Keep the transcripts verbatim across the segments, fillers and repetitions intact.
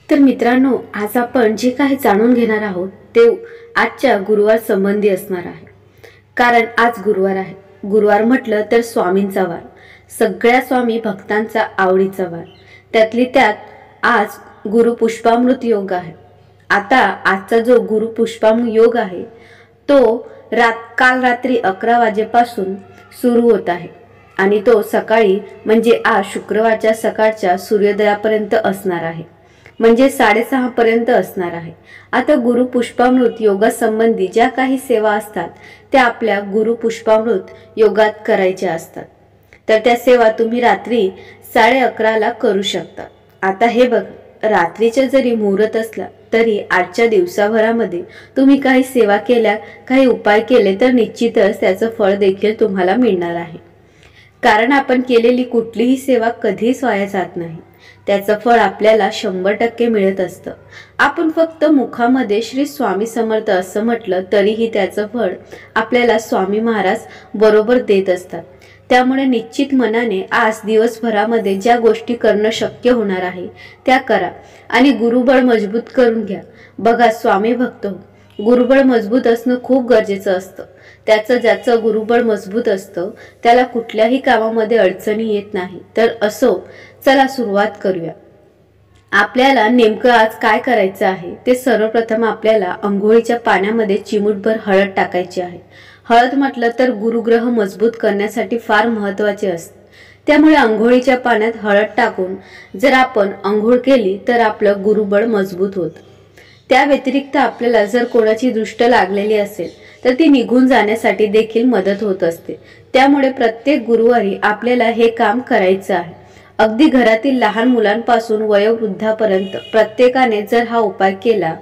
तर मित्रांनो, आज आपण जे काही जाणून घेणार आहोत ते आजच्या गुरुवार संबंधी असणार आहे। कारण आज गुरुवार आहे। गुरुवार म्हटलं तर स्वामींचा वार, सगळ्या स्वामी भक्तांचा आवडीचा वार। त्यातली त्यात आज गुरु पुष्पामृत योग आहे। आता आजचा जो गुरु पुष्पामृत योग आहे तो रात काल रात्री अकरा वाजेपासून सुरू होत आहे आणि तो सकाळी म्हणजे आज शुक्रवारच्या सकाळच्या सूर्योदयापर्यंत असणार आहे, म्हणजे साडेसहा पर्यंत असणार आहे। आता गुरु पुष्पामृत योगा संबंधी ज्या काही सेवा असतात त्या आपल्या गुरु पुष्पामृत योगात करायच्या असतात। तर त्या सेवा तुम्ही रात्री साडे अकरा ला करू शकता। आता हे बघ, रात्रीचे जरी मुहूर्त असला तरी आजच्या दिवसाभरामध्ये तुम्ही काही सेवा केल्या, काही उपाय केले तर निश्चितच त्याचं फळ देखील तुम्हाला मिळणार आहे। कारण आपण केलेली कुठलीही सेवा कधीच वाया जात नाही, त्याचं फळ आपल्याला शंभर टक्के मिळत असतं। आपण फक्त मुखामध्ये श्री स्वामी समर्थ असं म्हटलं तरीही त्याचं फळ आपल्याला स्वामी महाराज बरोबर देत असतात। त्यामुळे निश्चित मनाने आज दिवसभरामध्ये ज्या गोष्टी करणं शक्य होणार आहे त्या करा आणि गुरुबळ मजबूत करून घ्या। बघा स्वामी भक्त, गुरुबळ मजबूत असणं खूप गरजेचं असतं। त्याचं ज्याचं गुरुबळ मजबूत असतं त्याला कुठल्याही कामामध्ये अडचणी येत नाही। तर असो, चला सुरुवात करूया। आपल्याला नेमकं आज काय करायचं आहे ते सर्वप्रथम आपल्याला अंघोळीच्या पाण्यामध्ये चिमूटभर हळद टाकायची आहे। हळद म्हटलं तर गुरुग्रह मजबूत करण्यासाठी फार महत्त्वाचे असते, त्यामुळे अंघोळीच्या पाण्यात हळद टाकून जर आपण अंघोळ केली तर आपलं गुरुबळ मजबूत होतं। त्या व्यतिरिक्त आपल्याला जर कोणाची दृष्ट लागलेली असेल तर ती निघून जाण्यासाठी देखील मदत होत असते। त्यामुळे प्रत्येक गुरुवारी आपल्याला हे काम करायचं आहे। अगदी घरातील लहान मुलांपासून वयोवृद्धापर्यंत प्रत्येकाने जर हा उपाय केला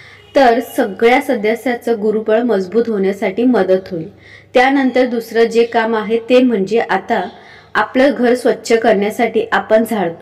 तर सगळ्या सदस्याचं गुरुबळ मजबूत होण्यासाठी मदत होईल। त्यानंतर दुसरं जे काम आहे ते म्हणजे आता आपलं घर स्वच्छ करण्यासाठी आपण झाडतो,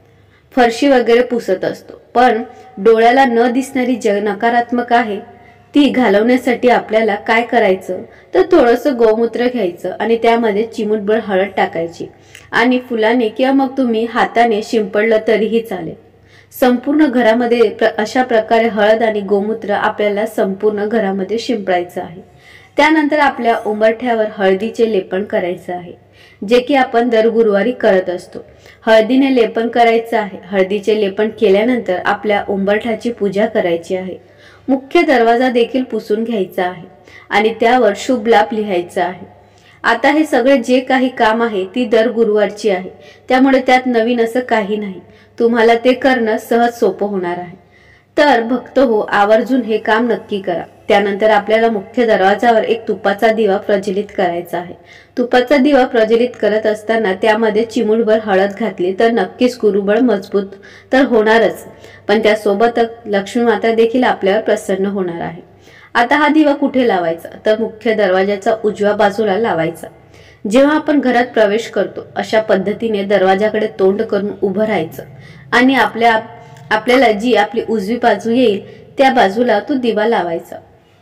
फरशी वगैरे पुसत असतो, पण डोळ्याला न दिसणारी जी नकारात्मक आहे ती घालवण्यासाठी आपल्याला काय करायचं तर थोडंसं गोमूत्र घ्यायचं आणि त्यामध्ये चिमूटभर हळद टाकायची आणि फुलाने किंवा मग तुम्ही हाताने शिंपडलं तरीही चालेल। संपूर्ण घरामध्ये प्र अशा प्रकारे हळद आणि गोमूत्र आपल्याला संपूर्ण घरामध्ये शिंपडायचं आहे। त्यानंतर आपल्या उंबरठ्यावर हळदीचे लेपन करायचं आहे, जे की आपण दर गुरुवारी करत असतो। हळदीने लेपन करायचं आहे। हळदीचे लेपन केल्यानंतर आपल्या उंबरठ्याची पूजा करायची आहे। मुख्य दरवाजा देखील पुसून घ्यायचा आहे आणि त्यावर शुभ लाभ लिहायचा आहे। आता हे सगळे जे काही काम आहे ती दर गुरुवारची आहे, त्यामुळे त्यात नवीन असं काही नाही। तुम्हाला ते करणं सहज सोपं होणार आहे। तर भक्त हो, आवर्जून हे काम नक्की करा। त्यानंतर आपल्याला मुख्य दरवाजावर एक तुपाचा दिवा प्रज्वलित करायचा आहे। तुपाचा दिवा प्रज्वलित करत असताना त्यामध्ये चिमूटभर हळद घातली तर नक्कीच गुरुबळ मजबूत तर होणारच, पण त्यासोबतच लक्ष्मी माता देखील आपल्यावर प्रसन्न होणार आहे। आता हा दिवा कुठे लावायचा तर मुख्य दरवाजाच्या उजव्या बाजूला लावायचा। जेव्हा आपण घरात प्रवेश करतो अशा पद्धतीने दरवाजाकडे तोंड करून उभं राहायचं आणि आपल्या आपल्याला जी आपली उजवी बाजू येईल त्या बाजूला तो दिवा लावायचा।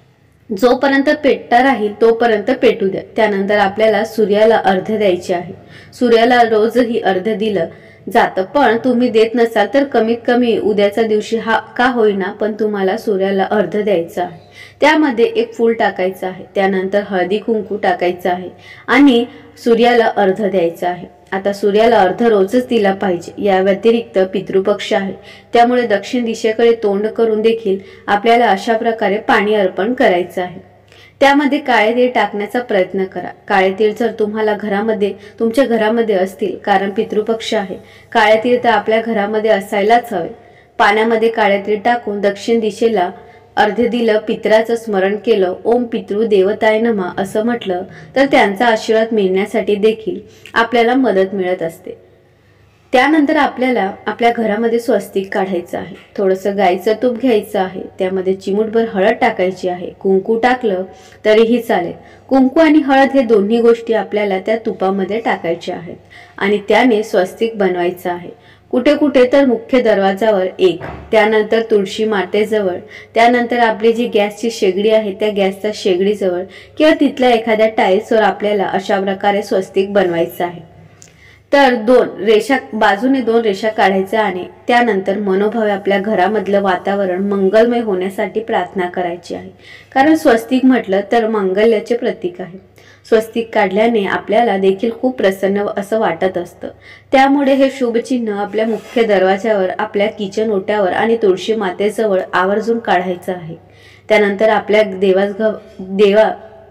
जोपर्यंत पेटता राहील तोपर्यंत पेटू द्या। त्यानंतर आपल्याला सूर्याला अर्घ्य द्यायचे आहे। सूर्याला रोजही अर्घ्य दिलं जातं, पण तुम्ही देत नसाल तर कमीत कमी उद्याच्या दिवशी हा का होईना पण तुम्हाला सूर्याला अर्घ्य द्यायचं आहे। त्यामध्ये एक फूल टाकायचं आहे, त्यानंतर हळदी कुंकू टाकायचं आहे आणि सूर्याला अर्घ्य द्यायचं आहे। आता सूर्याला अर्घ्य रोजच दिला पाहिजे। या व्यतिरिक्त पितृपक्ष आहे, त्यामुळे दक्षिण दिशेकडे तोंड करून देखील आपल्याला अशा प्रकारे पाणी अर्पण करायचं आहे। त्यामध्ये काळे तीळ टाकण्याचा प्रयत्न करा। काळे तीळ जर तुम्हाला घरामध्ये तुमच्या घरामध्ये असतील, कारण पितृपक्ष आहे, काळे तीळ तर आपल्या घरामध्ये असायलाच हवे। पाण्यामध्ये काळे तीळ टाकून दक्षिण दिशेला अर्घ्य दिलं, पितराचं स्मरण केलं, ओम पितृ देवताय नमः असं म्हटलं तर त्यांचा आशीर्वाद मिळण्यासाठी देखील आपल्याला मदत मिळत असते। त्यानंतर आपल्याला आपल्या घरामध्ये स्वस्तिक काढायचं आहे। थोडंसं गाईचं तूप घ्यायचं आहे, त्यामध्ये चिमूटभर हळद टाकायची आहे। कुंकू टाकलं तरीही चालेल। कुंकू आणि हळद हे दोन्ही गोष्टी आपल्याला त्या तुपामध्ये टाकायच्या आहेत आणि त्याने स्वस्तिक बनवायचं आहे। कुठे कुठे तर मुख्य दरवाजावर एक, त्यानंतर तुळशी मातेजवळ, त्यानंतर आपली जी गॅसची शेगडी आहे त्या गॅसच्या शेगडीजवळ किंवा तिथल्या एखाद्या टाईल्सवर आपल्याला अशा प्रकारे स्वस्तिक बनवायचं आहे। तर दोन रेषा बाजूने दोन रेषा काढायच्या आणि त्यानंतर मनोभावे आपल्या घरामधलं वातावरण मंगलमय होण्यासाठी प्रार्थना करायची आहे. कारण स्वस्तिक म्हटलं तर मंगल्याचे प्रतीक आहे. स्वस्तिक काढल्याने आपल्याला देखील खूप प्रसन्न असं वाटत असतं. त्यामुळे हे शुभ चिन्ह आपल्या मुख्य दरवाजावर, आपल्या किचन ओट्यावर आणि तुळशी मातेजवळ आवर्जून काढायचं आहे. त्यानंतर आपल्या देवास देवा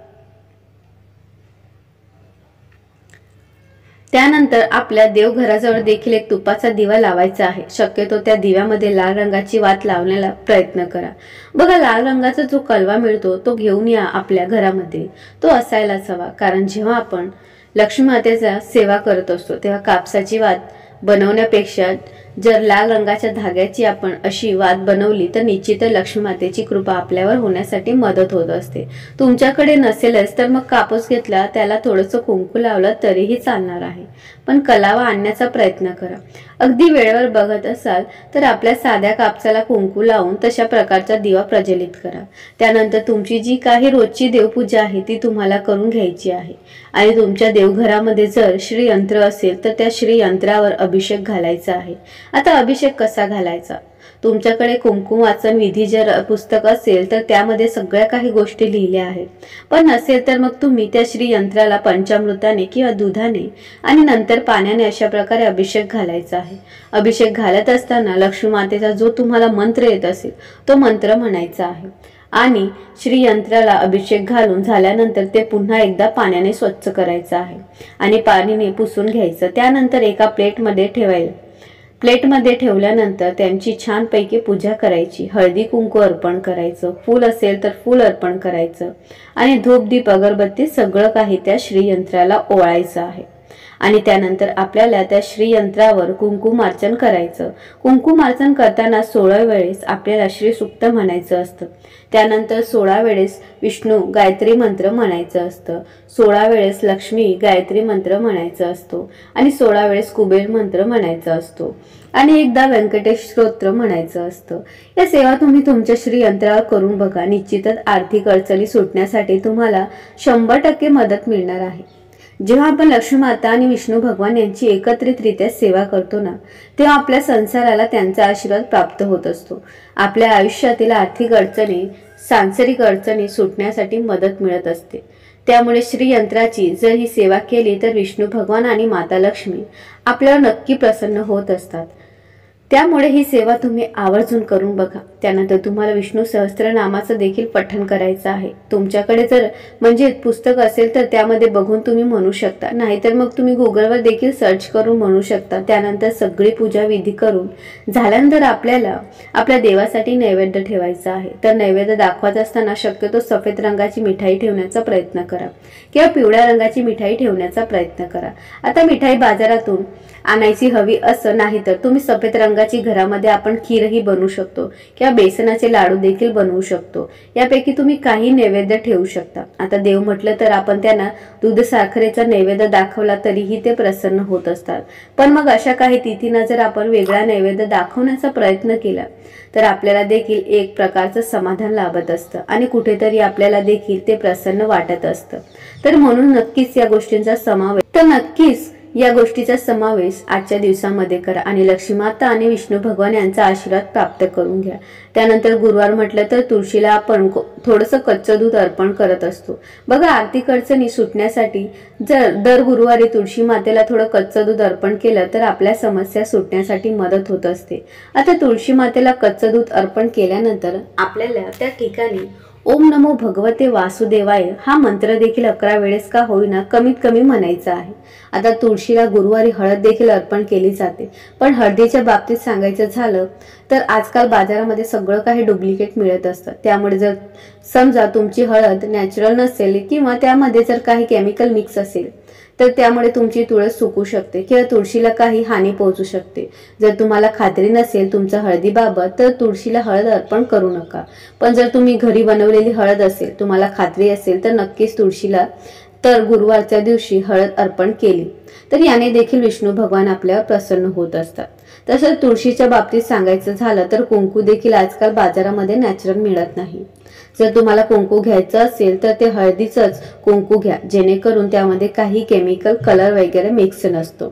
त्यानंतर आपल्या देवघराजवळ देखील एक तुपाचा दिवा लावायचा आहे. शक्यतो त्या दिव्यामध्ये लाल रंगाची वात लावण्याला प्रयत्न करा. बघा, लाल रंगाचा जो कलवा मिळतो तो घेऊन या आपल्या घरामध्ये. तो असायलाच हवा. कारण जेव्हा आपण लक्ष्मी मातेचा सेवा करत असतो तेव्हा कापसाची वात बनवण्यापेक्षा जर लाल रंगाच्या धाग्याची आपण अशी वात बनवली तर निश्चितच लक्ष्मी मातेची कृपा आपल्यावर होण्यासाठी मदत होत असते. तुमच्याकडे नसेलच तर मग कापूस घेतला, त्याला थोडंसं कुंकू लावलं तरीही चालणार आहे. पण कलावा आणण्याचा प्रयत्न करा. अगदी वेळेवर बघत असाल तर आपल्या साध्या कापसाला कुंकू लावून तशा प्रकारचा दिवा प्रज्वलित करा. त्यानंतर तुमची जी काही रोजची देवपूजा आहे ती तुम्हाला करून घ्यायची आहे. आणि तुमच्या देवघरामध्ये जर श्रीयंत्र असेल तर त्या श्रीयंत्रावर अभिषेक घालायचा आहे. आता अभिषेक कसा घालायचा? तुमच्याकडे कुंकुम वाचन विधी जर पुस्तक असेल तर त्यामध्ये सगळ्या काही गोष्टी लिहिल्या आहेत. पण नसेल तर मग तुम्ही त्या श्रीयंत्राला पंचामृताने किंवा दुधाने आणि नंतर पाण्याने अशा प्रकारे अभिषेक घालायचा आहे. अभिषेक घालत असताना लक्ष्मी मातेचा जो तुम्हाला मंत्र येत असेल तो मंत्र म्हणायचा आहे. आणि श्रीयंत्राला अभिषेक घालून झाल्यानंतर ते पुन्हा एकदा पाण्याने स्वच्छ करायचं आहे आणि पाणीने पुसून घ्यायचं. त्यानंतर एका प्लेटमध्ये ठेवायला प्लेटमध्ये ठेवल्यानंतर त्यांची छानपैकी पूजा करायची. हळदी कुंकू अर्पण करायचं, फूल असेल तर फूल अर्पण करायचं आणि धूप दीप अगरबत्ती सगळं काही त्या श्रीयंत्राला ओवाळायचं आहे. आणि त्यानंतर आपल्याला त्या श्रीयंत्रावर कुंकुमार्चन करायचं. कुंकुमार्चन करताना सोळा वेळेस आपल्याला श्री सुक्त म्हणायचं असतं. त्यानंतर सोळा वेळेस विष्णू गायत्री मंत्र म्हणायचं असतं. सोळा वेळेस लक्ष्मी गायत्री मंत्र म्हणायचं असतो आणि सोळा वेळेस कुबेर मंत्र म्हणायचा असतो आणि एकदा व्यंकटेश स्तोत्र म्हणायचं असतं. या सेवा तुम्ही तुमच्या श्रीयंत्रावर करून बघा. निश्चितच आर्थिक अडचणी सुटण्यासाठी तुम्हाला शंभर टक्के मदत मिळणार आहे. जेव्हा आपण लक्ष्मी माता आणि विष्णू भगवान यांची एकत्रितरित्या सेवा करतो ना तेव्हा आपल्या संसाराला त्यांचा आशीर्वाद प्राप्त होत असतो. आपल्या आयुष्यातील आर्थिक अडचणी, सांसारिक अडचणी सुटण्यासाठी मदत मिळत असते. त्यामुळे श्रीयंत्राची जर ही सेवा केली तर विष्णू भगवान आणि माता लक्ष्मी आपल्यावर नक्की प्रसन्न होत असतात. त्यामुळे ही सेवा तुम्ही आवर्जून करून बघा. त्यानंतर तुम्हाला विष्णू सहस्त्रनामाचं देखील पठण करायचं आहे. तुमच्याकडे जर म्हणजे पुस्तक असेल तर त्यामध्ये बघून तुम्ही म्हणू शकता, नाहीतर मग तुम्ही गुगलवर देखील सर्च करून म्हणू शकता. त्यानंतर सगळी पूजा विधी करून झाल्यानंतर आपल्याला आपल्या देवासाठी नैवेद्य ठेवायचा आहे. तर नैवेद्य दाखवत असताना शक्यतो सफेद रंगाची मिठाई ठेवण्याचा प्रयत्न करा किंवा पिवळ्या रंगाची मिठाई ठेवण्याचा प्रयत्न करा. आता मिठाई बाजारातून आणायची हवी असं नाही तर तुम्ही सफेद रंगाची घरामध्ये आपण खीरही बनवू शकतो किंवा बेसनाचे लाडू देखील बनवू शकतो. यापैकी तुम्ही काही नैवेद्य ठेवू शकता. आता देव म्हटलं तर आपण त्यांना दूध साखरेचा नैवेद्य दाखवला तरीही ते प्रसन्न होत असतात. पण मग अशा काही तिथींना जर आपण वेगळा नैवेद्य दाखवण्याचा प्रयत्न केला तर आपल्याला देखील एक प्रकारचं समाधान लाभत असतं आणि कुठेतरी आपल्याला देखील ते प्रसन्न वाटत असतं. तर म्हणून नक्कीच या गोष्टींचा समावेश तर नक्कीच या गोष्टीचा समावेश आजच्या दिवसामध्ये करा आणि लक्ष्मी माता आणि विष्णू भगवान यांचा आशीर्वाद प्राप्त करून घ्या. त्यानंतर गुरुवार म्हटलं तर तुळशीला आपण थोडंसं कच्चं दूध अर्पण करत असतो. बघा, आर्थिक अडचणी सुटण्यासाठी जर दर गुरुवारी तुळशी मातेला थोडं कच्चं दूध अर्पण केलं तर आपल्या समस्या सुटण्यासाठी मदत होत असते. आता तुळशी मातेला कच्चं दूध अर्पण केल्यानंतर आपल्याला त्या ठिकाणी ओम नमो भगवते वासुदेवाय हा मंत्र देखील अकरा वेळेस का होईना कमीत कमी म्हणायचा आहे. आता तुळशीला गुरुवारी हळद देखील अर्पण केली जाते. पण हळदीच्या बाबतीत सांगायचं झालं तर आजकाल बाजारामध्ये सगळं काही डुप्लिकेट मिळत असतं. त्यामुळे जर समजा तुमची हळद नॅचरल नसेल किंवा त्यामध्ये जर काही केमिकल मिक्स असेल तर त्यामुळे तुमची तुळस सुकू शकते किंवा तुळशीला काही हानी पोहोचू शकते. जर तुम्हाला खात्री नसेल तुमच्या हळदीबाबत तर तुळशीला हळद अर्पण करू नका. पण जर तुम्ही घरी बनवलेली हळद असेल, तुम्हाला खात्री असेल तर नक्कीच तुळशीला तर गुरुवारच्या दिवशी हळद अर्पण केली तर याने देखील विष्णू भगवान आपल्यावर प्रसन्न होत असतात. तसंच तुळशीच्या बाबतीत सांगायचं झालं तर कुंकू देखील आजकाल बाजारामध्ये नॅचरल मिळत नाही. जर तुम्हाला कुंकू घ्यायचं असेल तर ते हळदीचंच कुंकू घ्या, जेणेकरून त्यामध्ये काही केमिकल कलर वगैरे मिक्स नसतो.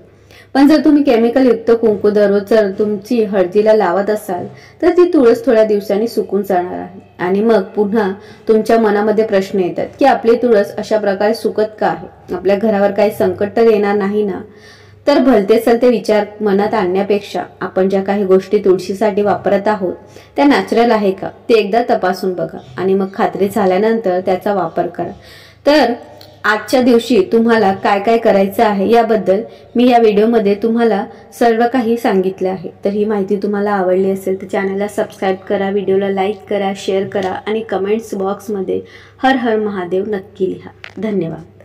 पण जर तुम्ही केमिकल युक्त कुंकू दररोज जर तुमची हळदीला लावत असाल तर ती तुळस थोड्या दिवसांनी सुकून जाणार आहे आणि मग पुन्हा तुमच्या मनामध्ये प्रश्न येतात की आपली तुळस अशा प्रकारे सुकत का आहे, आपल्या घरावर काही संकट तर येणार नाही ना। तर भलते सलते विचार मनात आणण्यापेक्षा आपण ज्या काही गोष्टी तुळशीसाठी वापरत आहोत त्या नॅचरल आहे का ते एकदा तपासून बघा आणि मग खात्री झाल्यानंतर त्याचा वापर करा। तर आजच्या दिवशी तुम्हाला काय काय करायचं आहे याबद्दल मी या व्हिडिओमध्ये तुम्हाला सर्व काही सांगितले आहे। तर ही माहिती तुम्हाला आवडली असेल तर चॅनलला सबस्क्राईब करा, व्हिडिओला लाईक करा, शेअर करा आणि कमेंट्स बॉक्समध्ये हर हर महादेव नक्की लिहा। धन्यवाद।